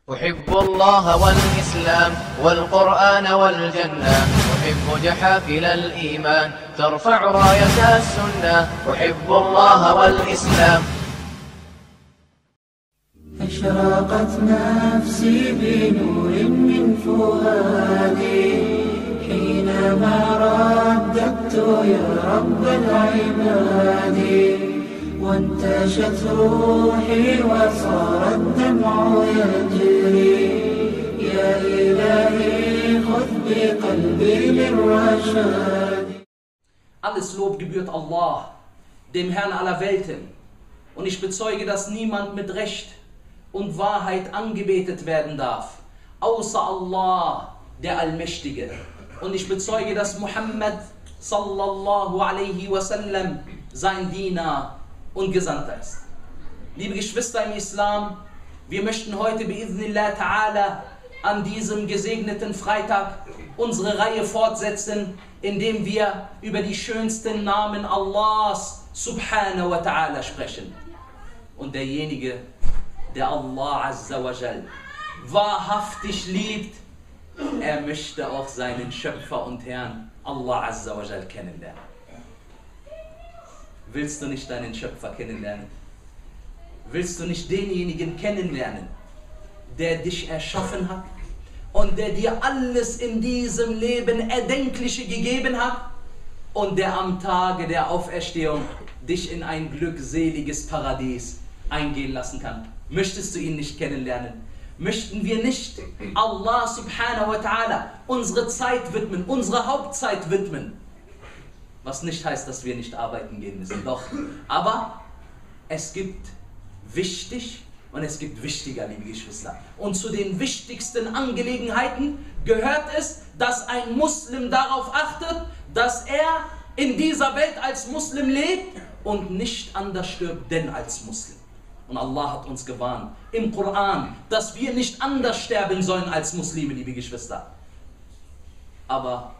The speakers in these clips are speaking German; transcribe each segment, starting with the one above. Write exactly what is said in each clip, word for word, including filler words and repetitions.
أحب الله والإسلام والقرآن والجنة، أحب جحافل الإيمان ترفع راية السنة. أحب الله والإسلام. أشرقت نفسي بنور من فؤادي حينما رددت يا رب العباد، وانتشت روحي وصار الدمع يجري. يا إلهي خذ بقلبي للرشاد. Alles Lob gebührt Allah, dem Herrn aller Welten. Und ich bezeuge, dass niemand mit Recht und Wahrheit angebetet werden darf, außer Allah, der Allmächtige. Und ich bezeuge, dass Muhammad sallallahu alaihi wasallam sein Diener und Gesandter ist. Liebe Geschwister im Islam, wir möchten heute bi'idhnillah ta'ala an diesem gesegneten Freitag unsere Reihe fortsetzen, indem wir über die schönsten Namen Allahs subhanahu wa ta'ala sprechen. Und derjenige, der Allah azza wa jal wahrhaftig liebt, er möchte auch seinen Schöpfer und Herrn Allah azza wa jal kennenlernen. Willst du nicht deinen Schöpfer kennenlernen? Willst du nicht denjenigen kennenlernen, der dich erschaffen hat und der dir alles in diesem Leben Erdenkliche gegeben hat und der am Tage der Auferstehung dich in ein glückseliges Paradies eingehen lassen kann? Möchtest du ihn nicht kennenlernen? Möchten wir nicht Allah subhanahu wa ta'ala unsere Zeit widmen, unsere Hauptzeit widmen? Was nicht heißt, dass wir nicht arbeiten gehen müssen, doch. Aber es gibt wichtig und es gibt wichtiger, liebe Geschwister. Und zu den wichtigsten Angelegenheiten gehört es, dass ein Muslim darauf achtet, dass er in dieser Welt als Muslim lebt und nicht anders stirbt, denn als Muslim. Und Allah hat uns gewarnt im Koran, dass wir nicht anders sterben sollen als Muslime, liebe Geschwister. Aber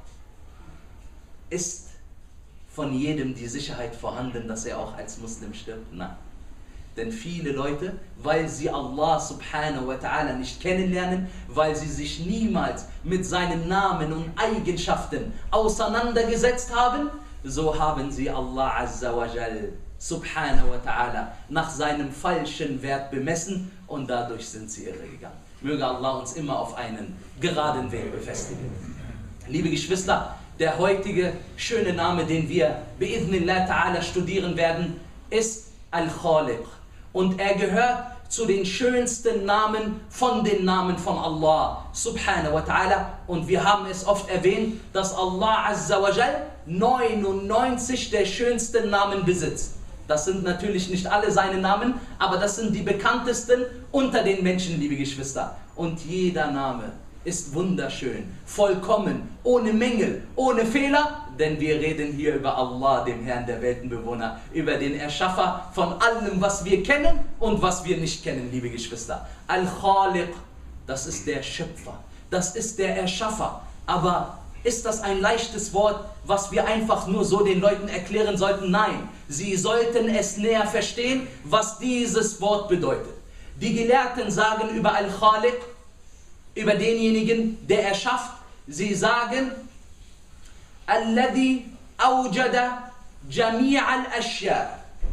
ist von jedem die Sicherheit vorhanden, dass er auch als Muslim stirbt? Nein. Denn viele Leute, weil sie Allah subhanahu wa ta'ala nicht kennenlernen, weil sie sich niemals mit seinen Namen und Eigenschaften auseinandergesetzt haben, so haben sie Allah azza wa jal subhanahu wa ta'ala nach seinem falschen Wert bemessen und dadurch sind sie irregegangen. Möge Allah uns immer auf einen geraden Weg befestigen. Liebe Geschwister, der heutige schöne Name, den wir bi'idhnillah ta'ala studieren werden, ist Al-Khaliq. Und er gehört zu den schönsten Namen von den Namen von Allah subhanahu wa ta'ala. Und wir haben es oft erwähnt, dass Allah azza wa jal neunundneunzig der schönsten Namen besitzt. Das sind natürlich nicht alle seine Namen, aber das sind die bekanntesten unter den Menschen, liebe Geschwister. Und jeder Name ist wunderschön, vollkommen, ohne Mängel, ohne Fehler, denn wir reden hier über Allah, dem Herrn der Weltenbewohner, über den Erschaffer von allem, was wir kennen und was wir nicht kennen, liebe Geschwister. Al-Khaliq, das ist der Schöpfer, das ist der Erschaffer. Aber ist das ein leichtes Wort, was wir einfach nur so den Leuten erklären sollten? Nein, sie sollten es näher verstehen, was dieses Wort bedeutet. Die Gelehrten sagen über Al-Khaliq, über denjenigen, der erschafft, sie sagen, Alladhi awjada jami' al-ashya'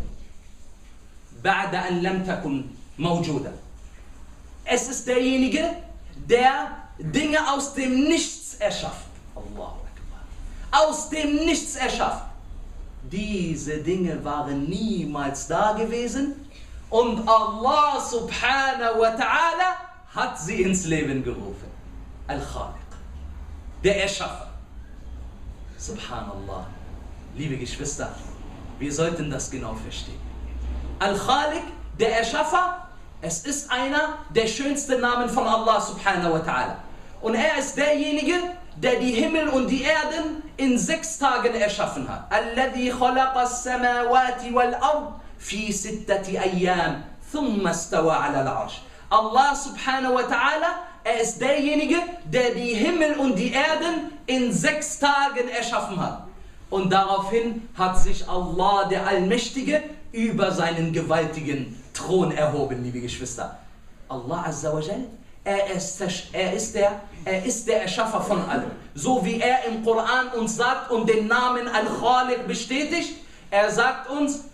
ba'da an lam takun mawjuda. Es ist derjenige, der Dinge aus dem Nichts erschafft. Allahu Akbar. Aus dem Nichts erschafft. Diese Dinge waren niemals da gewesen und Allah subhanahu wa ta'ala hat sie ins Leben gerufen. Al-Khaliq, der Erschaffer. Subhanallah. Liebe Geschwister, wir sollten das genau verstehen. Al-Khaliq, der Erschaffer, es ist einer der schönsten Namen von Allah subhanahu wa ta'ala. Und er ist derjenige, der die Himmel und die Erden in sechs Tagen erschaffen hat. Alladhi khalaqa as-samawati wal-ard fi sittati ayyam thumma istawa 'ala al-'arsh. Allah subhanahu wa ta'ala, er ist derjenige, der die Himmel und die Erden in sechs Tagen erschaffen hat. Und daraufhin hat sich Allah, der Allmächtige, über seinen gewaltigen Thron erhoben, liebe Geschwister. Allah azza wa jal, Er ist, er, ist der, er ist der Erschaffer von allem. So wie er im Koran uns sagt und den Namen Al-Khaliq bestätigt, er sagt uns,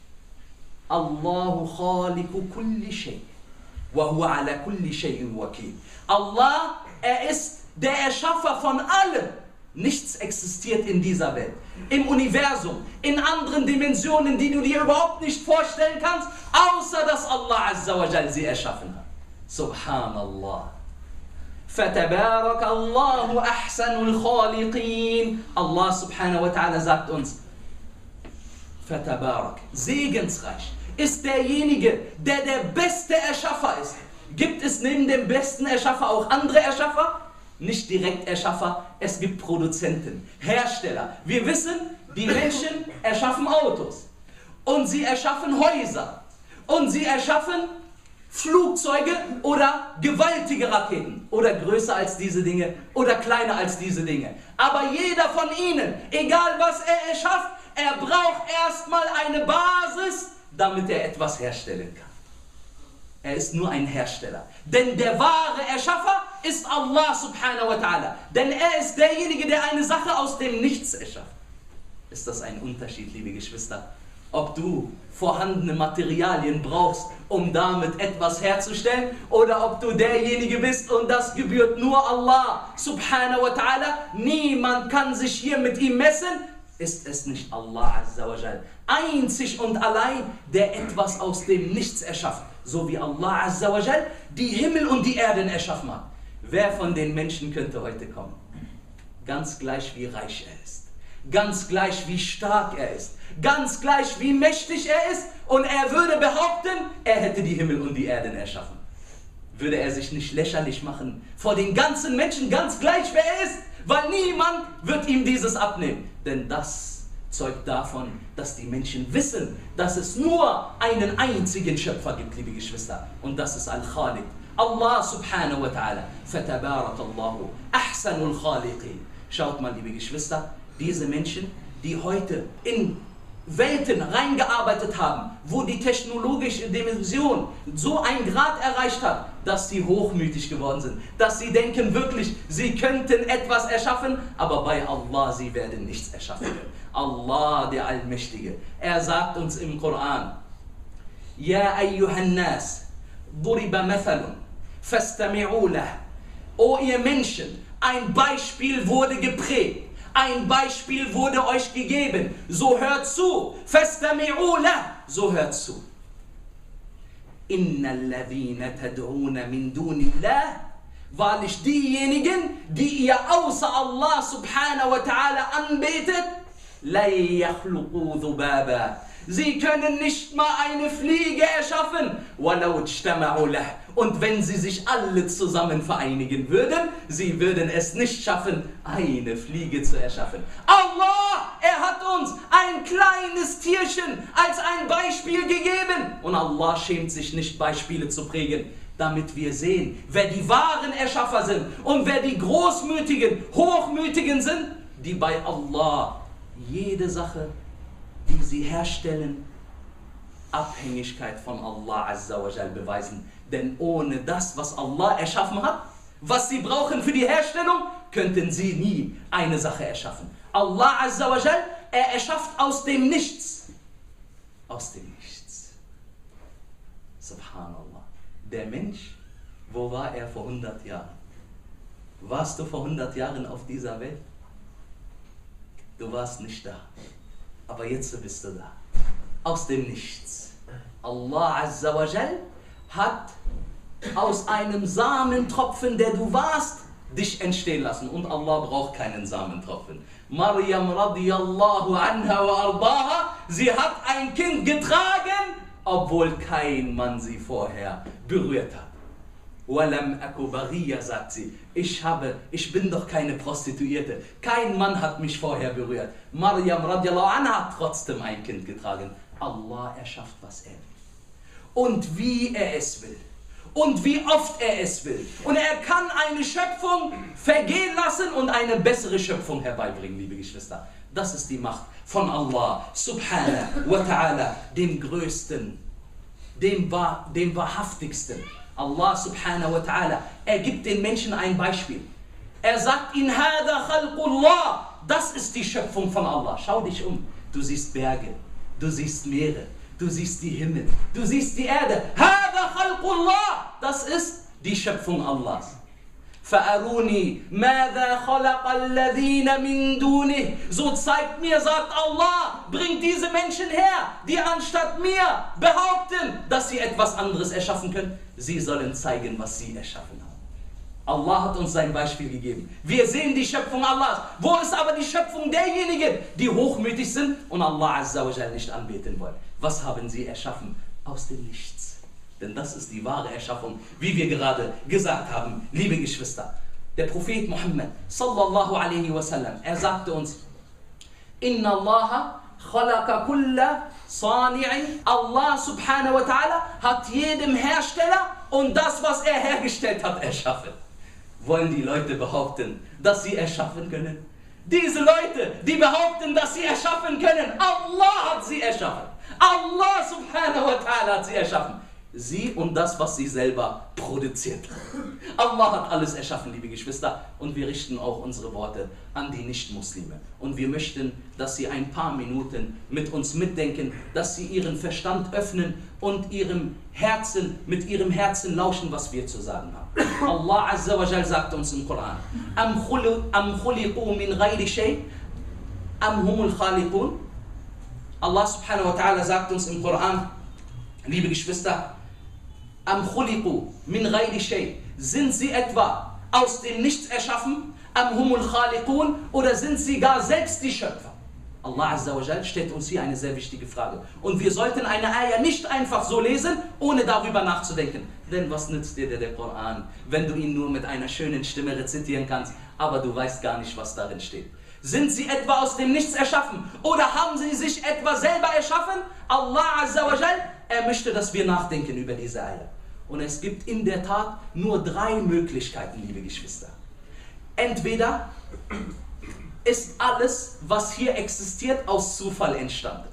Allahu khaliqu kulli shay, wa huwa ala kulli shay'in wakil. Allah, er ist der Erschaffer von allem. Nichts existiert in dieser Welt, im Universum, in anderen Dimensionen, die du dir überhaupt nicht vorstellen kannst, außer dass Allah Azza wa Jal sie erschaffen hat. Subhanallah. فَتَبَارَكَ اللَّهُ أَحْسَنُ الْخَالِقِينَ. Allah subhanahu wa ta'ala sagt uns, Fatabarak, segensreich ist derjenige, der der beste Erschaffer ist. Gibt es neben dem besten Erschaffer auch andere Erschaffer? Nicht direkt Erschaffer, es gibt Produzenten, Hersteller. Wir wissen, die Menschen erschaffen Autos und sie erschaffen Häuser und sie erschaffen Flugzeuge oder gewaltige Raketen oder größer als diese Dinge oder kleiner als diese Dinge. Aber jeder von ihnen, egal was er erschafft, er braucht erstmal eine Basis, damit er etwas herstellen kann. Er ist nur ein Hersteller. Denn der wahre Erschaffer ist Allah subhanahu wa ta'ala. Denn er ist derjenige, der eine Sache aus dem Nichts erschafft. Ist das ein Unterschied, liebe Geschwister? Ob du vorhandene Materialien brauchst, um damit etwas herzustellen, oder ob du derjenige bist und das gebührt nur Allah subhanahu wa ta'ala. Niemand kann sich hier mit ihm messen. Ist es nicht Allah Azza wa Jal, einzig und allein, der etwas aus dem Nichts erschafft, so wie Allah Azza wa Jal die Himmel und die Erden erschaffen hat. Wer von den Menschen könnte heute kommen? Ganz gleich wie reich er ist, ganz gleich wie stark er ist, ganz gleich wie mächtig er ist, und er würde behaupten, er hätte die Himmel und die Erden erschaffen. Würde er sich nicht lächerlich machen vor den ganzen Menschen, ganz gleich wer er ist? Weil niemand wird ihm dieses abnehmen. Denn das zeugt davon, dass die Menschen wissen, dass es nur einen einzigen Schöpfer gibt, liebe Geschwister. Und das ist Al-Khaliq. Allah subhanahu wa ta'ala. Fatabarakallahu ahsanul khaliqin. Schaut mal, liebe Geschwister, diese Menschen, die heute in Welten reingearbeitet haben, wo die technologische Dimension so einen Grad erreicht hat, dass sie hochmütig geworden sind, dass sie denken wirklich, sie könnten etwas erschaffen, aber bei Allah, sie werden nichts erschaffen können. Allah, der Allmächtige, er sagt uns im Koran, Ja ayyuhan nas, duriba mathalun, fastami'u lah. O ihr Menschen, ein Beispiel wurde geprägt. Ein Beispiel wurde euch gegeben, so hört zu. Fastami'u lah, so hört zu. Innal ladhina tad'una min dunillah, wahrlich diejenigen, die ihr außer Allah subhanahu wa ta'ala anbetet, la yakhluqu dhubaba. Sie können nicht mal eine Fliege erschaffen. Walau ijtama'u lah. Und wenn sie sich alle zusammen vereinigen würden, sie würden es nicht schaffen, eine Fliege zu erschaffen. Allah, er hat uns ein kleines Tierchen als ein Beispiel gegeben. Und Allah schämt sich nicht, Beispiele zu prägen, damit wir sehen, wer die wahren Erschaffer sind und wer die großmütigen, hochmütigen sind, die bei Allah jede Sache, die sie herstellen, Abhängigkeit von Allah Azza wa Jal beweisen. Denn ohne das, was Allah erschaffen hat, was sie brauchen für die Herstellung, könnten sie nie eine Sache erschaffen. Allah Azza wa Jal, er erschafft aus dem Nichts. Aus dem Nichts. Subhanallah. Der Mensch, wo war er vor hundert Jahren? Warst du vor hundert Jahren auf dieser Welt? Du warst nicht da. Aber jetzt bist du da. Aus dem Nichts. Allah Azza wa Jal hat aus einem Samentropfen, der du warst, dich entstehen lassen. Und Allah braucht keinen Samentropfen. Maryam radiyallahu anha wa ardaha, sie hat ein Kind getragen, obwohl kein Mann sie vorher berührt hat. Walam aku baghiya, sagt sie. Ich habe, ich bin doch keine Prostituierte. Kein Mann hat mich vorher berührt. Maryam radiallahu anha hat trotzdem ein Kind getragen. Allah erschafft, was er will. Und wie er es will. Und wie oft er es will. Und er kann eine Schöpfung vergehen lassen und eine bessere Schöpfung herbeibringen, liebe Geschwister. Das ist die Macht von Allah subhanahu wa ta'ala, dem Größten, dem, dem Wahrhaftigsten. Allah subhanahu wa ta'ala, er gibt den Menschen ein Beispiel. Er sagt ihnen, Hada khalqullah, das ist die Schöpfung von Allah. Schau dich um, du siehst Berge, du siehst Meere, du siehst die Himmel, du siehst die Erde. Hada khalqullah, das ist die Schöpfung Allahs. فَأَرُونِي مَاذَا خَلَقَ الَّذِينَ مِن دُونِهِ. So zeigt mir, sagt Allah, bringt diese Menschen her, die anstatt mir behaupten, dass sie etwas anderes erschaffen können. Sie sollen zeigen, was sie erschaffen haben. Allah hat uns sein Beispiel gegeben. Wir sehen die Schöpfung Allahs. Wo ist aber die Schöpfung derjenigen, die hochmütig sind und Allah Azza wa Jal nicht anbeten wollen? Was haben sie erschaffen? Aus dem Nichts. Denn das ist die wahre Erschaffung, wie wir gerade gesagt haben, liebe Geschwister. Der Prophet Muhammad sallallahu alaihi wasallam, er sagte uns, Inna Allah khalaqa kulla sani'in. Allah subhanahu wa ta'ala hat jedem Hersteller und das, was er hergestellt hat, erschaffen. Wollen die Leute behaupten, dass sie erschaffen können? Diese Leute, die behaupten, dass sie erschaffen können, Allah hat sie erschaffen. Allah subhanahu wa ta'ala hat sie erschaffen. Sie und das, was sie selber produziert. Allah hat alles erschaffen, liebe Geschwister, und wir richten auch unsere Worte an die Nichtmuslime. Und wir möchten, dass sie ein paar Minuten mit uns mitdenken, dass sie ihren Verstand öffnen und ihrem Herzen, mit ihrem Herzen lauschen, was wir zu sagen haben. Allah Azza wa Jal sagt uns im Koran, Am khuliqu min ghayri shay, am humul khaliqun. Allah subhanahu wa ta'ala sagt uns im Koran, liebe Geschwister, Am khuliqu min ghayri shay. Sind sie etwa aus dem Nichts erschaffen? Am humul khaliqun? Oder sind sie gar selbst die Schöpfer? Allah Azza wa Jal stellt uns hier eine sehr wichtige Frage. Und wir sollten eine Ayah nicht einfach so lesen, ohne darüber nachzudenken. Denn was nützt dir der, der Koran, wenn du ihn nur mit einer schönen Stimme rezitieren kannst, aber du weißt gar nicht, was darin steht? Sind sie etwa aus dem Nichts erschaffen? Oder haben sie sich etwa selber erschaffen? Allah Azza wa Jal, er möchte, dass wir nachdenken über diese Ayah. Und es gibt in der Tat nur drei Möglichkeiten, liebe Geschwister. Entweder ist alles, was hier existiert, aus Zufall entstanden.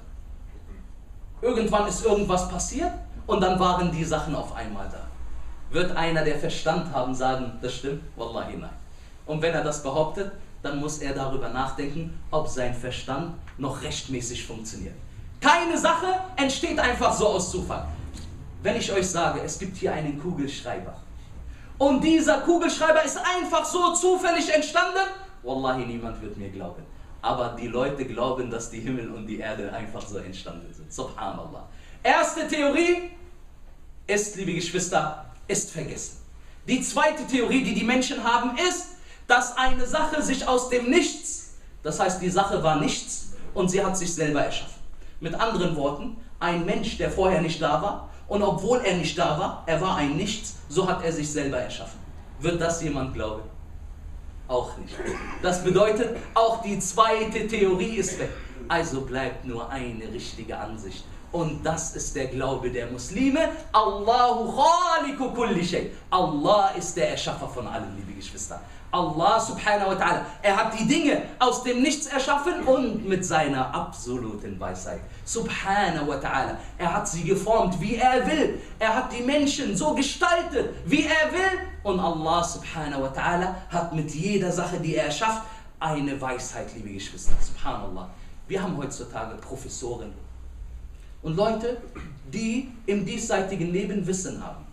Irgendwann ist irgendwas passiert und dann waren die Sachen auf einmal da. Wird einer, der Verstand haben, sagen, das stimmt? Wallahi nein. Und wenn er das behauptet, dann muss er darüber nachdenken, ob sein Verstand noch rechtmäßig funktioniert. Keine Sache entsteht einfach so aus Zufall. Wenn ich euch sage, es gibt hier einen Kugelschreiber und dieser Kugelschreiber ist einfach so zufällig entstanden, Wallahi, niemand wird mir glauben. Aber die Leute glauben, dass die Himmel und die Erde einfach so entstanden sind. Subhanallah. Erste Theorie ist, liebe Geschwister, ist vergessen. Die zweite Theorie, die die Menschen haben, ist, dass eine Sache sich aus dem Nichts, das heißt, die Sache war nichts und sie hat sich selber erschaffen. Mit anderen Worten, ein Mensch, der vorher nicht da war und obwohl er nicht da war, er war ein Nichts, so hat er sich selber erschaffen. Wird das jemand glauben? Auch nicht. Das bedeutet, auch die zweite Theorie ist weg. Also bleibt nur eine richtige Ansicht. Und das ist der Glaube der Muslime. Allahu khaliqu kulli shay. Allah ist der Erschaffer von allem, liebe Geschwister. Allah subhanahu wa ta'ala, er hat die Dinge aus dem Nichts erschaffen und mit seiner absoluten Weisheit. Subhanahu wa ta'ala, er hat sie geformt, wie er will. Er hat die Menschen so gestaltet, wie er will. Und Allah subhanahu wa ta'ala hat mit jeder Sache, die er schafft, eine Weisheit, liebe Geschwister. Subhanallah. Wir haben heutzutage Professoren und Leute, die im diesseitigen Leben Wissen haben.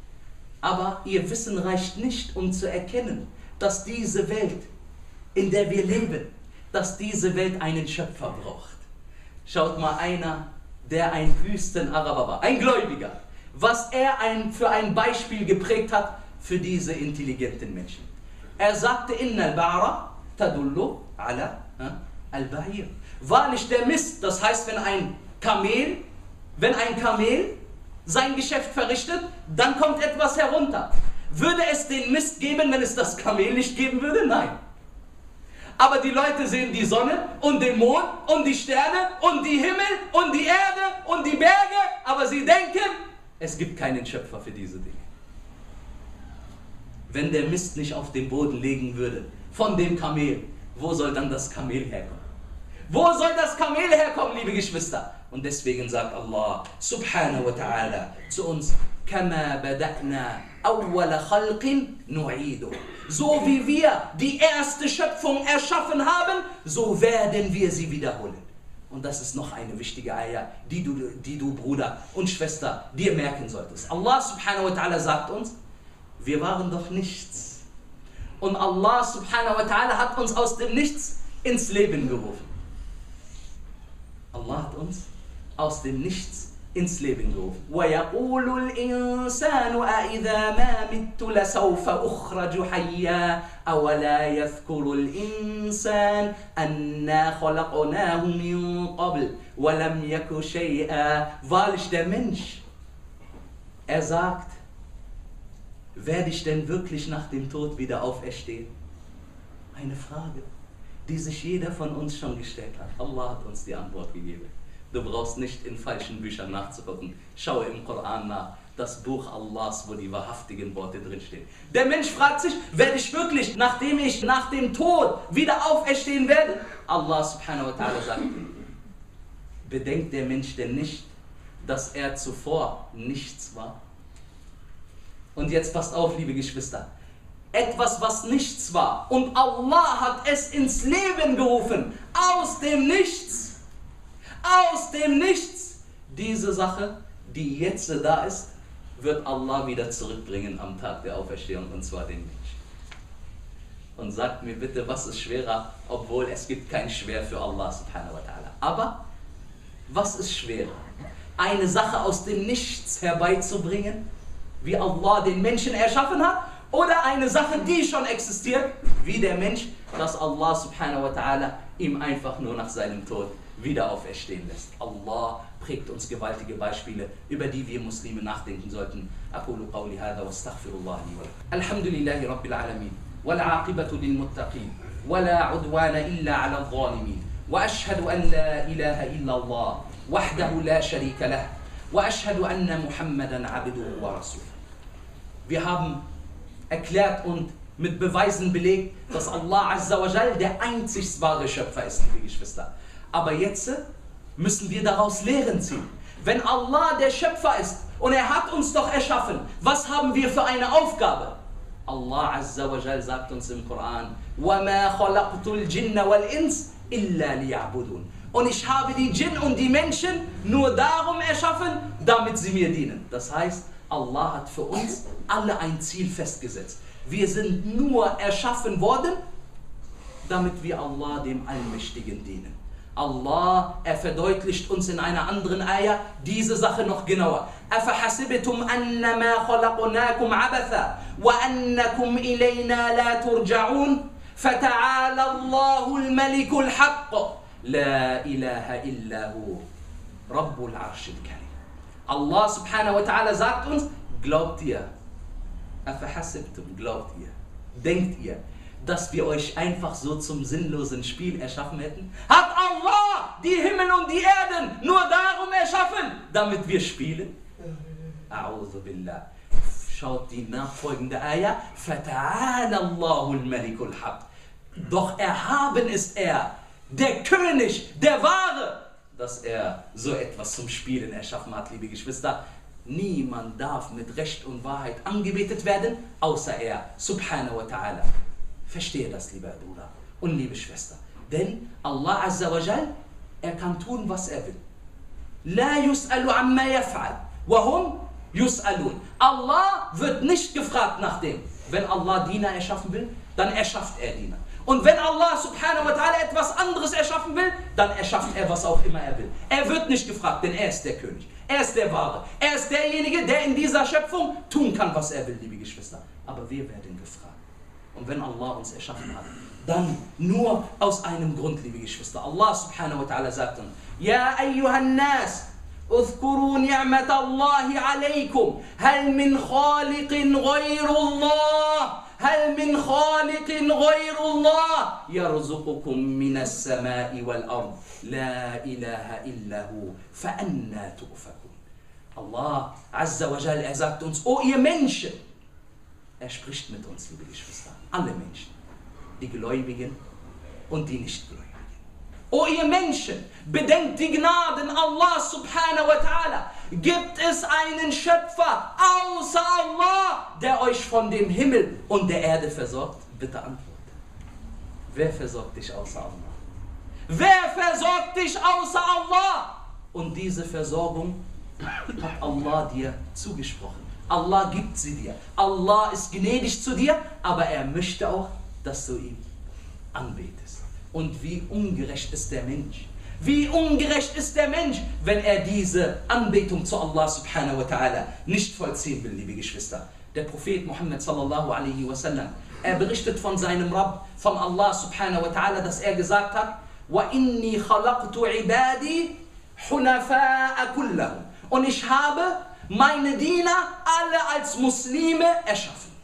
Aber ihr Wissen reicht nicht, um zu erkennen, dass diese Welt, in der wir leben, dass diese Welt einen Schöpfer braucht. Schaut mal, einer, der ein Wüstenaraber war, ein Gläubiger, was er ein, für ein Beispiel geprägt hat für diese intelligenten Menschen. Er sagte, Inna al-Ba'ra tadullu ala al-Bahir. Wahrlich der Mist, das heißt, wenn ein Kamel, wenn ein Kamel sein Geschäft verrichtet, dann kommt etwas herunter. Würde es den Mist geben, wenn es das Kamel nicht geben würde? Nein. Aber die Leute sehen die Sonne und den Mond und die Sterne und die Himmel und die Erde und die Berge, aber sie denken, es gibt keinen Schöpfer für diese Dinge. Wenn der Mist nicht auf den Boden legen würde von dem Kamel, wo soll dann das Kamel herkommen? Wo soll das Kamel herkommen, liebe Geschwister? Und deswegen sagt Allah subhanahu wa ta'ala zu uns, كَمَا بَدَأْنَا أَوَّلَ خَلْقٍ نُعِيدُ. So wie wir die erste Schöpfung erschaffen haben, so werden wir sie wiederholen. Und das ist noch eine wichtige Ayah, die du, die du Bruder und Schwester, dir merken solltest. Allah subhanahu wa ta'ala sagt uns, wir waren doch nichts. Und Allah subhanahu wa ta'ala hat uns aus dem Nichts ins Leben gerufen. Allah hat uns aus dem Nichts ins Leben gerufen. وَيَقُولُ الْإِنسَانُ أَإِذَا مَا مِتُّ لَسَوْفَ أُخْرَجُ حَيًّا أَوَلَا يَذْكُرُ الْإِنسَانُ أَنَّا خَلَقْنَاهُ مِنْ قَبْلُ وَلَمْ يَكُ شَيْئًا. Wahrlich, der Mensch, er sagt, werde ich denn wirklich nach dem Tod wieder auferstehen? Eine Frage, die sich jeder von uns schon gestellt hat. Allah hat uns die Antwort gegeben. Du brauchst nicht in falschen Büchern nachzugucken. Schau im Koran nach, das Buch Allahs, wo die wahrhaftigen Worte drinstehen. Der Mensch fragt sich, werde ich wirklich, nachdem ich nach dem Tod wieder auferstehen werde? Allah subhanahu wa ta'ala sagt, bedenkt der Mensch denn nicht, dass er zuvor nichts war? Und jetzt passt auf, liebe Geschwister. Etwas, was nichts war, und Allah hat es ins Leben gerufen, aus dem Nichts. Aus dem Nichts. Diese Sache, die jetzt da ist, wird Allah wieder zurückbringen am Tag der Auferstehung, und zwar den Menschen. Und sagt mir bitte, was ist schwerer, obwohl es gibt kein Schwer für Allah subhanahu wa ta'ala. Aber was ist schwerer? Eine Sache aus dem Nichts herbeizubringen, wie Allah den Menschen erschaffen hat, oder eine Sache, die schon existiert, wie der Mensch, dass Allah subhanahu wa ta'ala ihm einfach nur nach seinem Tod wieder auferstehen lässt. Allah prägt uns gewaltige Beispiele, über die wir Muslime nachdenken sollten. أقول قولي هذا واستغفر الله لي ولكم. الحمد لله رب العالمين والعاقبة للمتقين ولا عدوان إلا على الظالمين وأشهد أن لا إله إلا الله وحده لا شريك له وأشهد أن محمدا عبده ورسوله. Wir haben erklärt und mit Beweisen belegt, dass Allah Azza wa Jal der einzig wahre Schöpfer ist, liebe Geschwister. Aber jetzt müssen wir daraus Lehren ziehen. Wenn Allah der Schöpfer ist und er hat uns doch erschaffen, was haben wir für eine Aufgabe? Allah Azza wa Jal sagt uns im Koran, وَمَا خَلَقْتُ الْجِنَّ وَالْإِنسَ إِلَّا لِيَعْبُدُونَ. Und ich habe die Djinn und die Menschen nur darum erschaffen, damit sie mir dienen. Das heißt, Allah hat für uns alle ein Ziel festgesetzt. Wir sind nur erschaffen worden, damit wir Allah, dem Allmächtigen, dienen. Allah, er verdeutlicht uns in einer anderen Ayah diese Sache noch genauer. أَفَحَسِبْتُمْ أَنَّمَا خَلَقْنَاكُمْ عَبَثًا وَأَنَّكُمْ إِلَيْنَا لَا تُرْجَعُونَ فَتَعَالَى اللَّهُ الْمَلِكُ الْحَقُّ لَا إِلَهَ إِلَّا هُوَ رَبُّ الْعَرْشِ الْكَرِيمِ. Allah subhanahu wa ta'ala sagt uns, glaubt ihr, أَفَحَسِبْتُمْ, glaubt ihr, denkt ihr, dass wir euch einfach so zum sinnlosen Spiel erschaffen hätten? Hat Allah die Himmel und die Erden nur darum erschaffen, damit wir spielen? A'udhu billah. Schaut die nachfolgende Ayah. فَتَعَالَى اللَّهُ الْمَلِكُ الْحَقِّ. Doch erhaben ist er, der König, der Wahre, dass er so etwas zum Spielen erschaffen hat, liebe Geschwister. Niemand darf mit Recht und Wahrheit angebetet werden, außer er, subhanahu wa ta'ala. Verstehe das, lieber Bruder und liebe Schwester. Denn Allah Azza wa Jal, er kann tun, was er will. La yus'alu amma yaf'al, wa hum yus'alun. Allah wird nicht gefragt nach dem. Wenn Allah Diener erschaffen will, dann erschafft er Diener. Und wenn Allah subhanahu wa ta'ala etwas anderes erschaffen will, dann erschafft er, was auch immer er will. Er wird nicht gefragt, denn er ist der König. Er ist der Wahre. Er ist derjenige, der in dieser Schöpfung tun kann, was er will, liebe Geschwister. Aber wir werden gefragt. Und wenn Allah uns erschaffen hat, dann nur aus einem Grund, liebe Geschwister. Allah subhanahu wa ta'ala sagt uns, Ja ayyuhan nas, اذكروا نعمة الله عليكم هل من خالق غير الله هل من خالق غير الله يرزقكم من السماء والأرض لا إله إلا هو فأنا تؤفكون. Allah Azza wa Jal, er sagt uns, oh ihr Menschen, er spricht mit uns, liebe Geschwister, alle Menschen, die Gläubigen und die Nichtgläubigen. O ihr Menschen, bedenkt die Gnaden Allah subhanahu wa ta'ala. Gibt es einen Schöpfer außer Allah, der euch von dem Himmel und der Erde versorgt? Bitte antwortet. Wer versorgt dich außer Allah? Wer versorgt dich außer Allah? Und diese Versorgung hat Allah dir zugesprochen. Allah gibt sie dir. Allah ist gnädig zu dir, aber er möchte auch, dass du ihn anbetest. Und wie ungerecht ist der Mensch? Wie ungerecht ist der Mensch, wenn er diese Anbetung zu Allah subhanahu wa ta'ala nicht vollziehen will, liebe Geschwister. Der Prophet Muhammad sallallahu alaihi wasallam, er berichtet von seinem Rabb, von Allah subhanahu wa ta'ala, dass er gesagt hat, wa inni khalaqtu ibadi hunafa'a kullahum. Und ich habe meine Diener alle als Muslime erschaffen.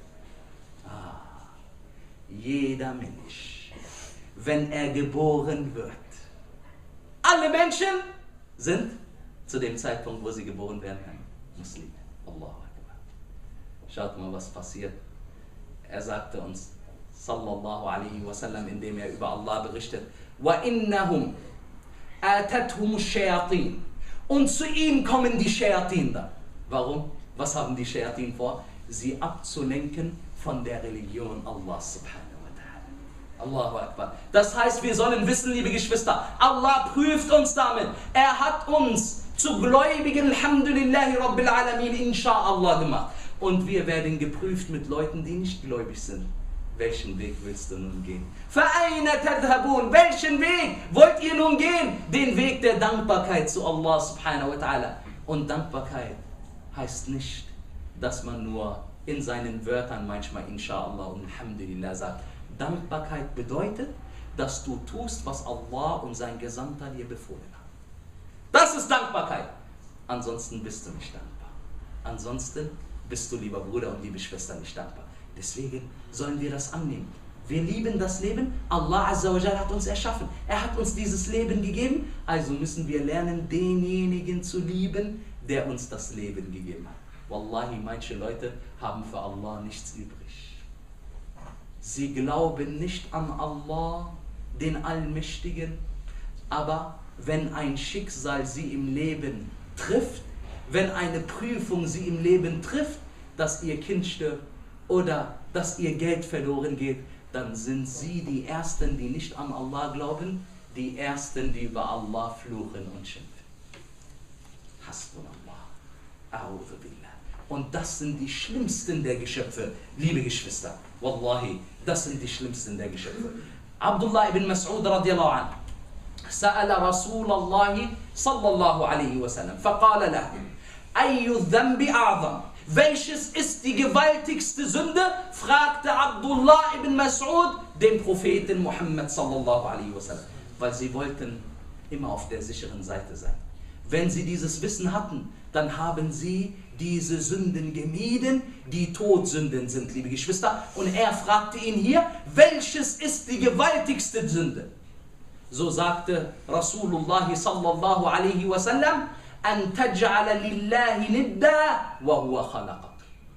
Ah, jeder Mensch, wenn er geboren wird, alle Menschen sind zu dem Zeitpunkt, wo sie geboren werden, Muslime. Allahu Akbar. Schaut mal, was passiert. Er sagte uns, sallallahu alaihi wasallam, indem er über Allah berichtet, wa innahum atathum shayatin. Und zu ihm kommen die Shayatin da. Warum? Was haben die Shayatin vor? Sie abzulenken von der Religion Allah subhanahu. Allahu Akbar. Das heißt, wir sollen wissen, liebe Geschwister, Allah prüft uns damit. Er hat uns zu Gläubigen, alhamdulillahi rabbil alamin, insha'Allah gemacht. Und wir werden geprüft mit Leuten, die nicht gläubig sind. Welchen Weg willst du nun gehen? فَأَيْنَ تَذْهَبُونَ. Welchen Weg wollt ihr nun gehen? Den Weg der Dankbarkeit zu Allah subhanahu wa ta'ala. Und Dankbarkeit heißt nicht, dass man nur in seinen Wörtern manchmal insha'Allah und alhamdulillah sagt. Dankbarkeit bedeutet, dass du tust, was Allah und sein Gesandter dir befohlen haben. Das ist Dankbarkeit. Ansonsten bist du nicht dankbar. Ansonsten bist du, lieber Bruder und liebe Schwester, nicht dankbar. Deswegen sollen wir das annehmen. Wir lieben das Leben. Allah Azza wa Jal hat uns erschaffen. Er hat uns dieses Leben gegeben. Also müssen wir lernen, denjenigen zu lieben, der uns das Leben gegeben hat. Wallahi, manche Leute haben für Allah nichts übrig. Sie glauben nicht an Allah, den Allmächtigen, aber wenn ein Schicksal sie im Leben trifft, wenn eine Prüfung sie im Leben trifft, dass ihr Kind stirbt oder dass ihr Geld verloren geht, dann sind sie die Ersten, die nicht an Allah glauben, die Ersten, die über Allah fluchen und schimpfen. Hasbunallah, a'udhu billah. Und das sind die schlimmsten der Geschöpfe, liebe Geschwister. Wallahi, das sind die schlimmsten der Geschöpfe. Abdullah ibn Mas'ud radiallahu anhu سأل رسول الله صلى الله عليه وسلم فقال له أي الذنب أعظم. Welches ist die gewaltigste Sünde? Fragte Abdullah ibn Mas'ud den Propheten Muhammad sallallahu alaihi wasallam. Weil sie wollten immer auf der sicheren Seite sein. Wenn sie dieses Wissen hatten, dann haben sie diese Sünden gemieden, die Todsünden sind, liebe Geschwister. Und er fragte ihn hier, welches ist die gewaltigste Sünde? So sagte Rasulullah sallallahu alaihi wasallam, an taj'ala lillahi nidda wa huwa khalaqak.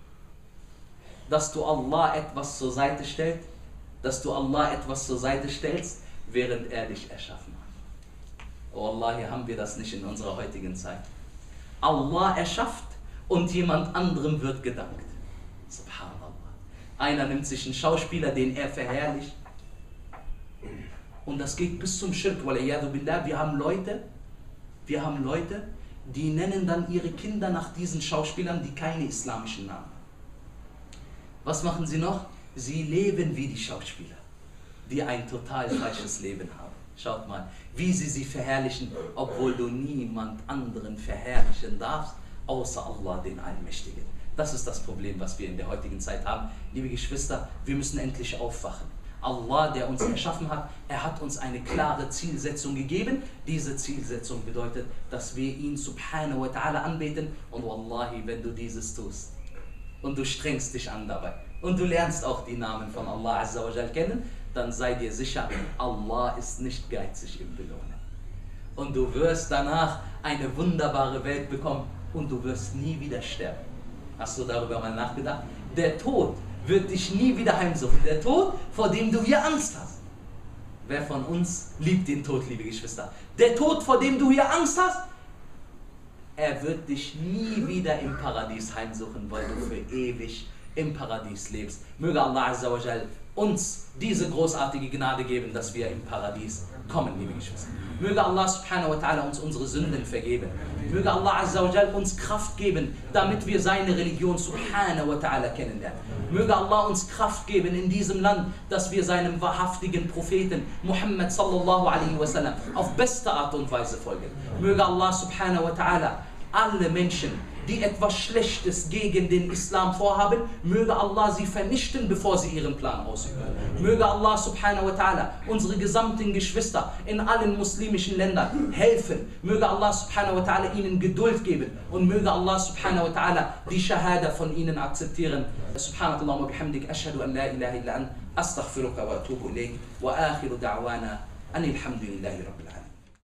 Dass du Allah etwas zur Seite stellst, dass du Allah etwas zur Seite stellst, während er dich erschaffen hat. Oh Allah, hier haben wir das nicht in unserer heutigen Zeit. Allah erschafft und jemand anderem wird gedankt. Subhanallah. Einer nimmt sich einen Schauspieler, den er verherrlicht. Und das geht bis zum Schirk. Wir haben Leute, wir haben Leute, die nennen dann ihre Kinder nach diesen Schauspielern, die keine islamischen Namen haben. Was machen sie noch? Sie leben wie die Schauspieler, die ein total falsches Leben haben. Schaut mal, wie sie sie verherrlichen, obwohl du niemand anderen verherrlichen darfst, außer Allah, den Allmächtigen. Das ist das Problem, was wir in der heutigen Zeit haben. Liebe Geschwister, wir müssen endlich aufwachen. Allah, der uns erschaffen hat, er hat uns eine klare Zielsetzung gegeben. Diese Zielsetzung bedeutet, dass wir ihn subhanahu wa ta'ala anbeten. Und wallahi, wenn du dieses tust und du strengst dich an dabei und du lernst auch die Namen von Allah Azza wa Jal kennen, dann sei dir sicher, Allah ist nicht geizig im Belohnen. Und du wirst danach eine wunderbare Welt bekommen und du wirst nie wieder sterben. Hast du darüber mal nachgedacht? Der Tod wird dich nie wieder heimsuchen. Der Tod, vor dem du hier Angst hast. Wer von uns liebt den Tod, liebe Geschwister? Der Tod, vor dem du hier Angst hast, er wird dich nie wieder im Paradies heimsuchen, weil du für ewig im Paradies lebst. Möge Allah Azza wa Jal uns diese großartige Gnade geben, dass wir im Paradies kommen, liebe Geschwister. Möge Allah subhanahu wa ta'ala uns unsere Sünden vergeben. Möge Allah Azza wa Jal uns Kraft geben, damit wir seine Religion subhanahu wa ta'ala kennenlernen. Möge Allah uns Kraft geben in diesem Land, dass wir seinem wahrhaftigen Propheten Muhammad sallallahu alaihi wasallam auf beste Art und Weise folgen. Möge Allah subhanahu wa ta'ala alle Menschen, die etwas Schlechtes gegen den Islam vorhaben, möge Allah sie vernichten, bevor sie ihren Plan ausüben. Möge Allah subhanahu wa ta'ala unsere gesamten Geschwister in allen muslimischen Ländern helfen. Möge Allah subhanahu wa ta'ala ihnen Geduld geben und möge Allah subhanahu wa ta'ala die Shahada von ihnen akzeptieren. Subhanakallah wa bihamdik, ashhadu an la ilaha illa an, astaghfiruka wa atubu ilayk, wa akhiru da'wana anil hamdulillahi rabbil alamin.